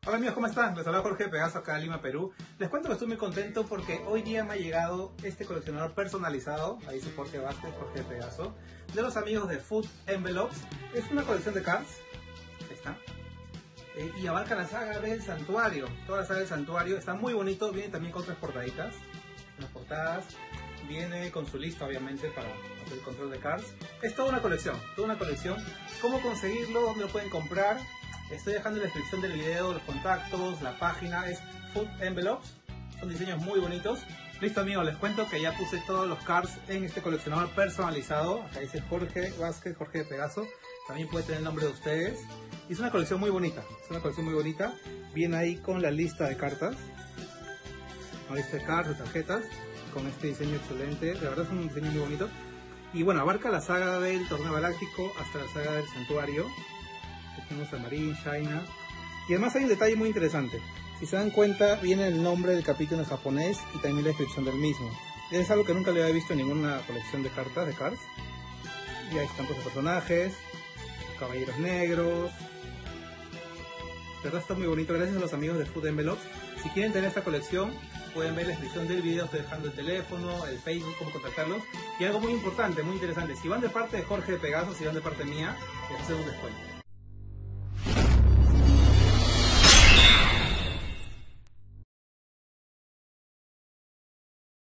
Hola amigos, ¿cómo están? Les habla Jorge Pegaso acá en Lima, Perú. Les cuento que estoy muy contento porque hoy día me ha llegado este coleccionador personalizado, ahí su Jorge Vázquez, Jorge Pegaso, de los amigos de Food Envelopes. Es una colección de cards, ahí está, y abarca la saga del Santuario, toda la saga del Santuario. Está muy bonito, viene también con tres portaditas, unas portadas, viene con su lista obviamente para hacer el control de cards. Es toda una colección, toda una colección. ¿Cómo conseguirlo? ¿Dónde lo pueden comprar? Estoy dejando en la descripción del video los contactos, la página es Food Envelopes, son diseños muy bonitos. Listo amigos, les cuento que ya puse todos los cards en este coleccionador personalizado. Acá dice Jorge Vázquez, Jorge Pegaso, también puede tener el nombre de ustedes. Y es una colección muy bonita, es una colección muy bonita. Viene ahí con la lista de cartas, con la lista de cartas, de tarjetas, con este diseño excelente, de verdad es un diseño muy bonito. Y bueno, abarca la saga del Torneo Galáctico hasta la saga del Santuario. Tenemos a Marín, Shaina. Y además hay un detalle muy interesante. Si se dan cuenta, viene el nombre del capítulo en japonés y también la descripción del mismo. Es algo que nunca le había visto en ninguna colección de cartas, de cards. Y ahí están los personajes, caballeros negros. De verdad está muy bonito, gracias a los amigos de Food Envelopes. Si quieren tener esta colección, pueden ver la descripción del video, estoy dejando el teléfono, el Facebook, cómo contactarlos. Y algo muy importante, muy interesante, si van de parte de Jorge Pegaso, si van de parte mía, les hacemos un descuento.